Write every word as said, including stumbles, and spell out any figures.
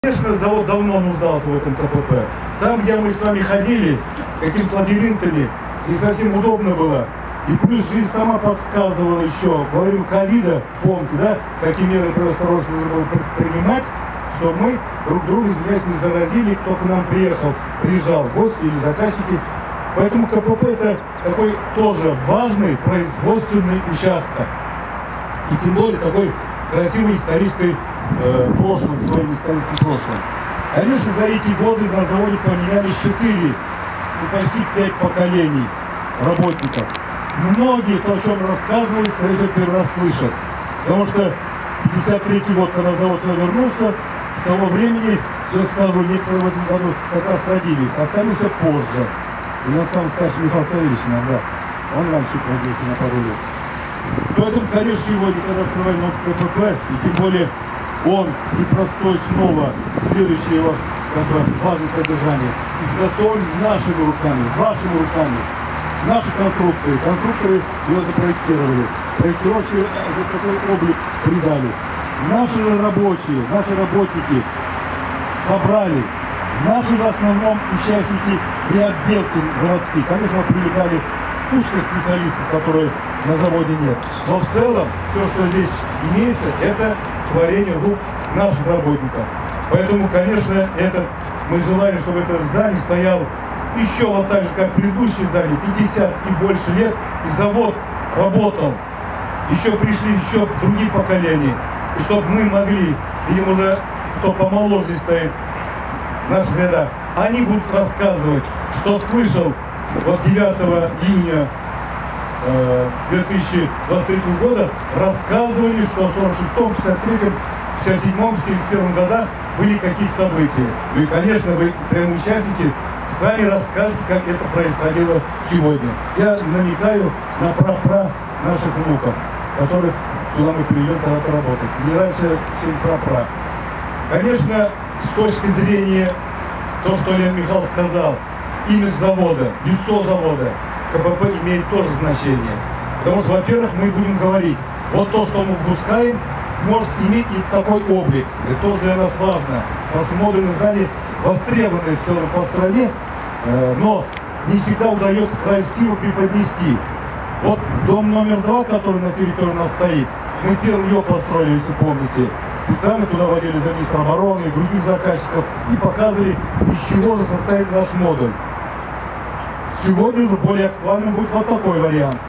Конечно, завод давно нуждался в этом КПП. Там, где мы с вами ходили, какими-то лабиринтами, не совсем удобно было. И плюс жизнь сама подсказывала еще, во время ковида, помните, да, какие меры предосторожности нужно было принимать, чтобы мы друг друга, извиняюсь, не заразили, кто к нам приехал, приезжал, гости или заказчики. Поэтому КПП это такой тоже важный производственный участок. И тем более такой красивой исторической э, прошлым, своим историческим прошлым. Конечно, за эти годы на заводе поменялись четыре, ну, почти пять поколений работников. Многие, то, о чем рассказывали, скорее всего, первый раз слышат. Потому что пятьдесят третий год, когда завод вернулся, с того времени, все скажу, некоторые в этом году как раз родились, остались позже. У нас сам старший Михаил Савельевич, да, он раньше родился на пару лет. Поэтому, конечно, сегодня, когда открываем новый КПП, и тем более он непростой снова, следующее его как бы, важное содержание, изготовлен нашими руками, вашими руками. Наши конструкторы, конструкторы его запроектировали, проектировщики вот такой облик придали. Наши же рабочие, наши работники собрали, наши же в основном участники и отделки заводские. Конечно, мы привлекали узких специалистов, которые на заводе нет. Но в целом, все, что здесь имеется, это творение рук наших работников. Поэтому, конечно, это, мы желаем, чтобы это здание стояло еще вот так же, как предыдущее здание, пятьдесят и больше лет, и завод работал. Еще пришли еще другие поколения. И чтобы мы могли, видимо, уже кто помоложе здесь стоит в наших рядах, они будут рассказывать, что слышал вот девятого июня две тысячи двадцать третьего года, рассказывали, что в сорок шестом, пятьдесят третьем, пятьдесят седьмом, семьдесят первом годах были какие-то события. Ну и, конечно, вы, прям участники, сами расскажете, как это происходило сегодня. Я намекаю на пра-пра наших внуков, которых туда мы придем когда-то работать. Не раньше, чем пра-пра. Конечно, с точки зрения того, что Леонид Михайлович сказал, имидж завода, лицо завода, КПП имеет тоже значение. Потому что, во-первых, мы будем говорить, вот то, что мы впускаем, может иметь и такой облик. Это тоже для нас важно. Потому что модульные здания востребованы в целом по стране, но не всегда удается красиво преподнести. Вот дом номер два, который на территории у нас стоит, мы первым его построили, если помните. Специально туда водили замминистра обороны и других заказчиков и показывали, из чего же состоит наш модуль. Сегодня уже более актуальным будет вот такой вариант.